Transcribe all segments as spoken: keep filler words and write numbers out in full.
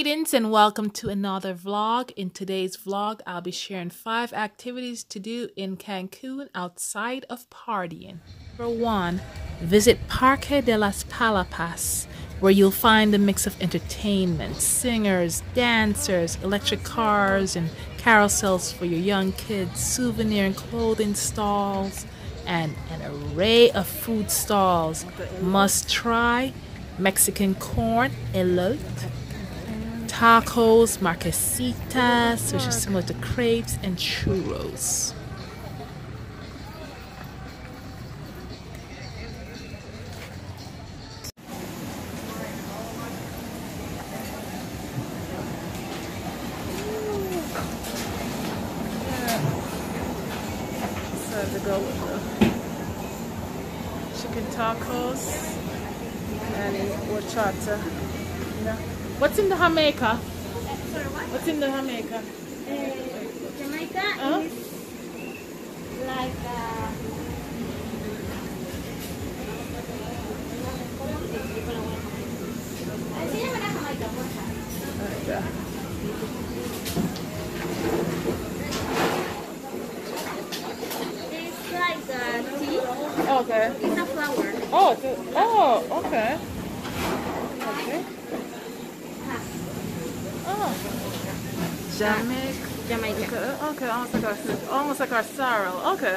Greetings and welcome to another vlog. In today's vlog, I'll be sharing five activities to do in Cancun outside of partying. Number one, visit Parque de las Palapas, where you'll find a mix of entertainment, singers, dancers, electric cars, and carousels for your young kids, souvenir and clothing stalls, and an array of food stalls. Must try Mexican corn, elote, tacos, marquesitas, which is similar to crepes, and churros. So to go with the chicken tacos and horchata. Yeah. What's in the Jamaica? Sorry, what? What's in the Jamaica? Uh, Jamaica Huh? is like uh, enséñame la Jamaica, por favor. Okay. It's like uh, tea. Okay. It's a flower. Oh, th- oh, okay. Okay. Oh. Jamaica. Jamaica. Okay, okay, almost like our, almost like our sorrel. Okay.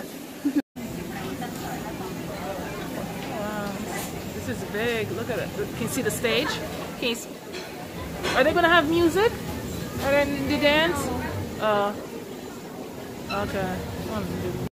Wow. This is big. Look at it. Can you see the stage? Can you s- Are they gonna have music? Are they gonna do dance? Oh. Okay. One do-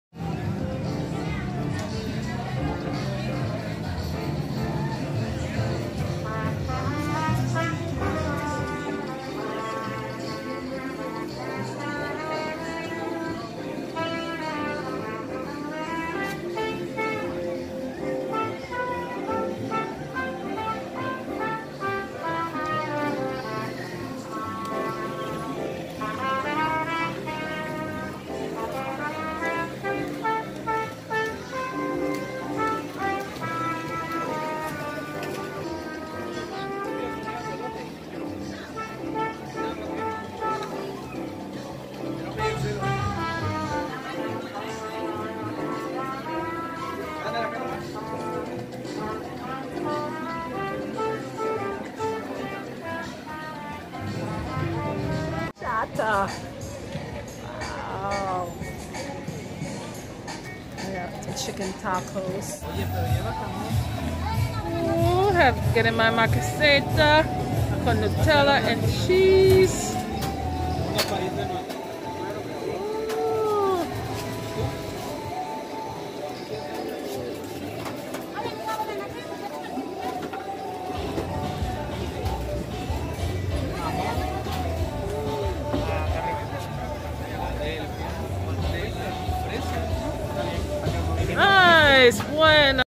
Shata. Wow. Yeah, some chicken tacos. Ooh, have getting my marquesita con Nutella and cheese. Ooh. Nice, bueno.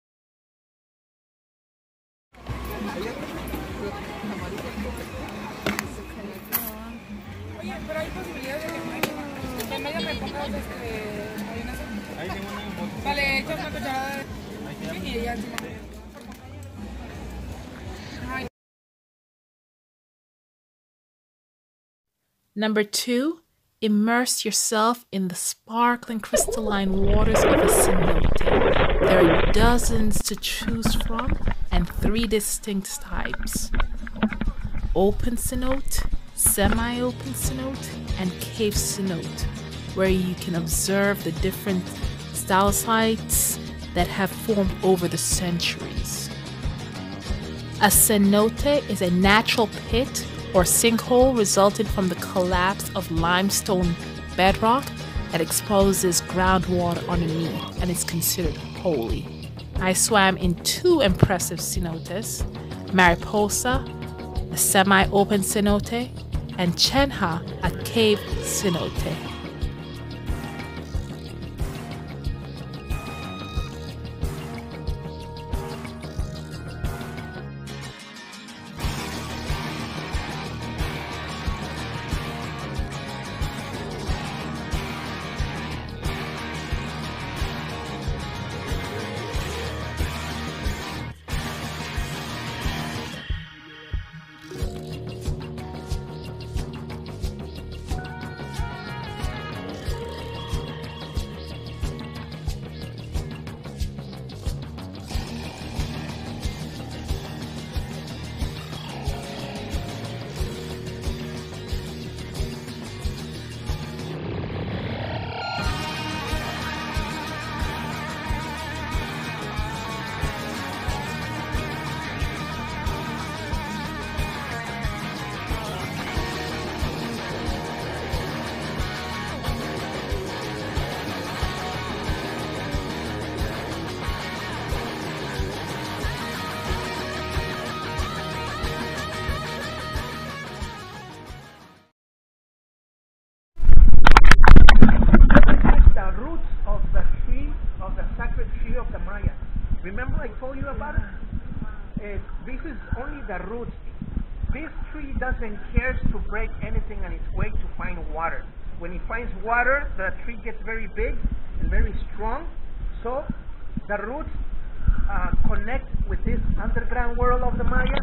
Oye, pero hay posibilidad de que que en medio me pongas este, mayonesa. Vale, echa una cucharada de y ya encima. Ay. Number two, immerse yourself in the sparkling crystalline waters of a cenote. There are dozens to choose from and three distinct types: open cenote, semi-open cenote, and cave cenote, where you can observe the different stalactites that have formed over the centuries. A cenote is a natural pit or sinkhole resulting from the collapse of limestone bedrock that exposes groundwater underneath and is considered holy. I swam in two impressive cenotes, Mariposa, a semi-open cenote, and Chenha, a cave cenote. Remember I told you about it? Uh, this is only the roots. This tree doesn't care to break anything on its way to find water. When it finds water, the tree gets very big and very strong. So the roots uh, connect with this underground world of the Maya.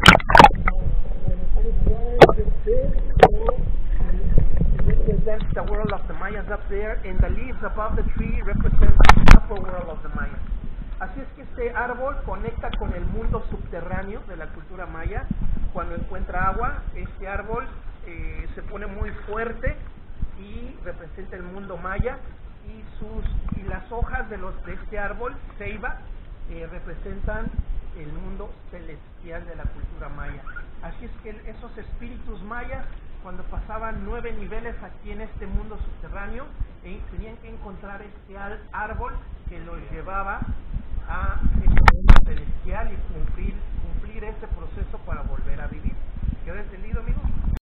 Represents the world of the Mayas up there, and the leaves above the tree represent the upper world of the Mayas. Así es que este árbol conecta con el mundo subterráneo de la cultura maya. Cuando encuentra agua, este árbol eh, se pone muy fuerte y representa el mundo maya, y sus y las hojas de los de este árbol, ceiba, eh, representan el mundo celestial de la cultura maya. Así es que esos espíritus mayas, cuando pasaban nueve niveles aquí en este mundo subterráneo, eh, tenían que encontrar este árbol que los llevaba a este mundo celestial y cumplir, cumplir ese proceso para volver a vivir. ¿Quedó entendido, amigo?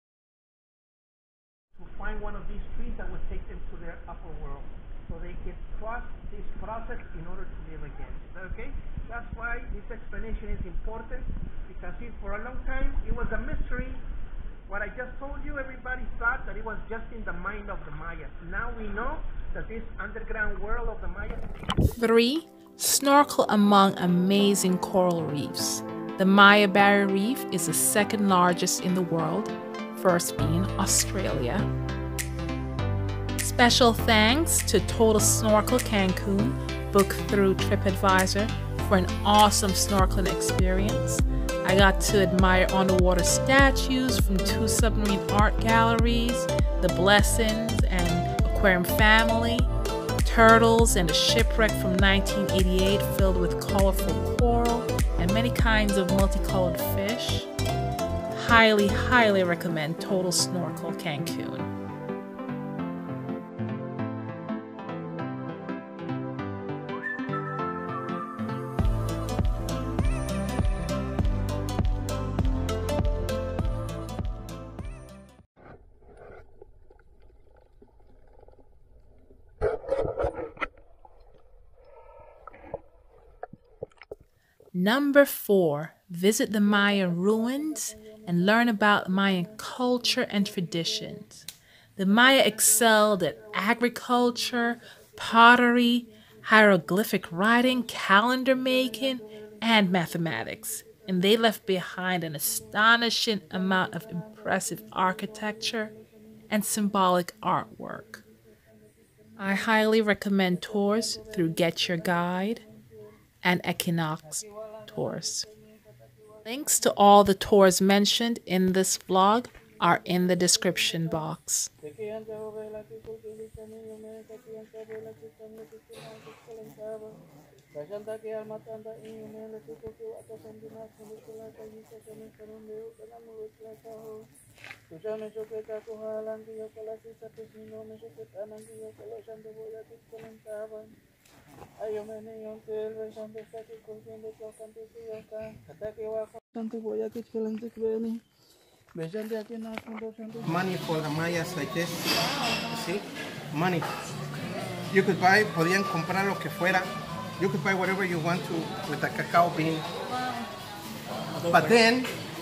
To find one of these trees that would take them to their upper world, so they could trust this process in order to live again. Is that okay? That's why this explanation is important, because see, for a long time it was a mystery. What I just told you, everybody thought that it was just in the mind of the Mayas. Now we know that this underground world of the Mayas. Three, snorkel among amazing coral reefs. The Maya Barrier Reef is the second largest in the world, first being Australia. Special thanks to Total Snorkel Cancun, booked through TripAdvisor, for an awesome snorkeling experience. I got to admire underwater statues from two submarine art galleries, the Blessings and Aquarium Family, turtles, and a shipwreck from nineteen eighty-eight filled with colorful coral and many kinds of multicolored fish. Highly, highly recommend Total Snorkel Cancun. Number four, visit the Maya ruins and learn about Mayan culture and traditions. The Maya excelled at agriculture, pottery, hieroglyphic writing, calendar making, and mathematics, and they left behind an astonishing amount of impressive architecture and symbolic artwork. I highly recommend tours through Get Your Guide and Equinox Tours. Links to all the tours mentioned in this vlog are in the description box. Money for the Mayas like this. See? Money. You could buy, podían comprar lo que fuera. You could buy whatever you want to with a cacao bean. But then,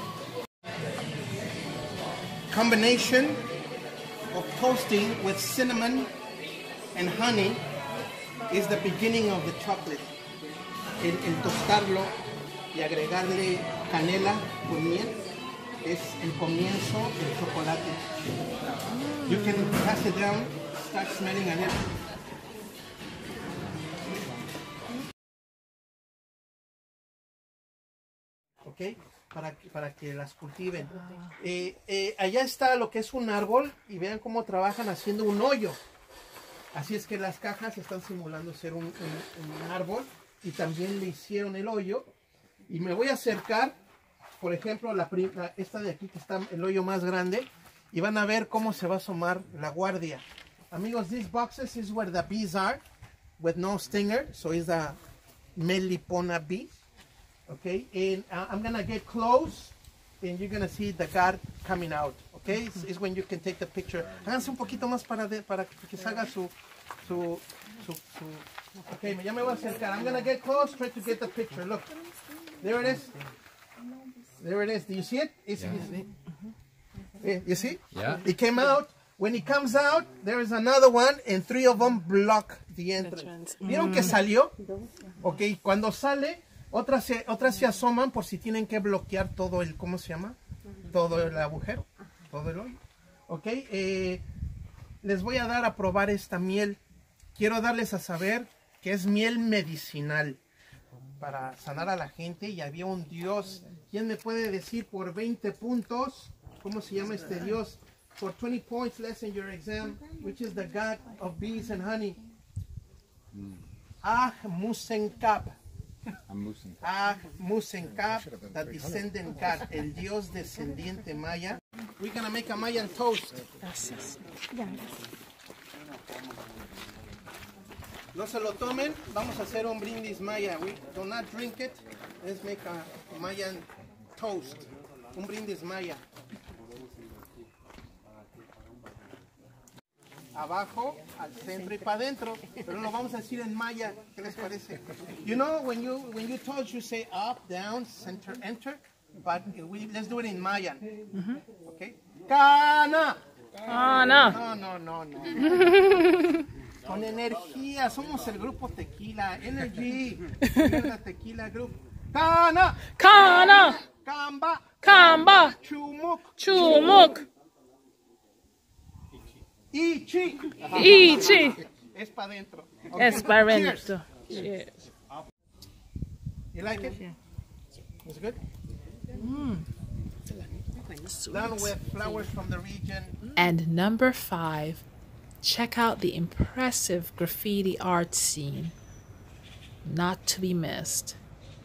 combination of toasting with cinnamon and honey is the beginning of the chocolate. El, el tostarlo y agregarle canela con miel es el comienzo del chocolate. You can pass it down, start smelling a little. Okay, para, para que las cultiven. Eh, eh, allá está lo que es un árbol y vean cómo trabajan haciendo un hoyo. Así es que las cajas están simulando ser un, un, un árbol y también le hicieron el hoyo. Y me voy a acercar, por ejemplo, la, la, esta de aquí que está el hoyo más grande, y van a ver cómo se va a asomar la guardia. Amigos, these boxes is where the bees are, with no stinger, so it's a Melipona bee. Okay, and uh, I'm gonna get close, and you're gonna see the guard coming out. Okay, it's, it's when you can take the picture. Háganse un poquito más para, de, para que salga su, su, su, su... Ok, ya me voy a acercar. I'm gonna get close, try to get the picture. Look, there it is. There it is. Do you see it? It's, Yeah. it's, yeah, you see? Yeah. It came out. When it comes out, there is another one, and three of them block the entrance. ¿Vieron que salió? Ok, cuando sale, otras se, otras se asoman por si tienen que bloquear todo el, ¿cómo se llama? Todo el agujero, todo el hoyo. Ok, eh, les voy a dar a probar esta miel. Quiero darles a saber que es miel medicinal para sanar a la gente. Y había un dios. ¿Quién me puede decir por veinte puntos cómo se llama este dios? For twenty points less in your exam, which is the god of bees and honey. Ahmusenkab. Ahmusenkab, the descendant god, el dios descendiente maya. We're gonna make a Mayan toast. No se lo tomen, vamos a hacer un brindis maya. We do not drink it. Let's make a Mayan toast. Un brindis maya. Abajo, al centro y para adentro, pero lo vamos a decir en maya. ¿Qué les parece? You know, when you when you toast, you say up, down, center, enter, but we let's do it in Mayan. Okay? Cana. Cana. No, no, no, no. Con energía, somos el grupo Tequila, Energy. Mierda, Tequila Group. Cana. Cana. Camba. Camba. Chumuk. Chumuk. Ichi. Ichi. Es para adentro. Es para adentro. Cheers. You like it? It's good? Mm. Done with flowers from the region. And number five, check out the impressive graffiti art scene. Not to be missed.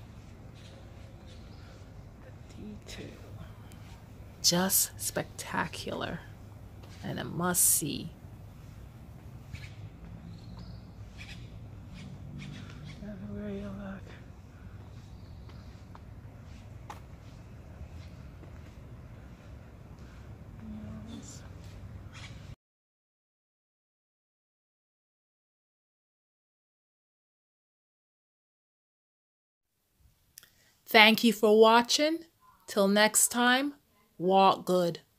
Just spectacular and a must-see. Everywhere you look. Yes. Thank you for watching. Till next time, walk good.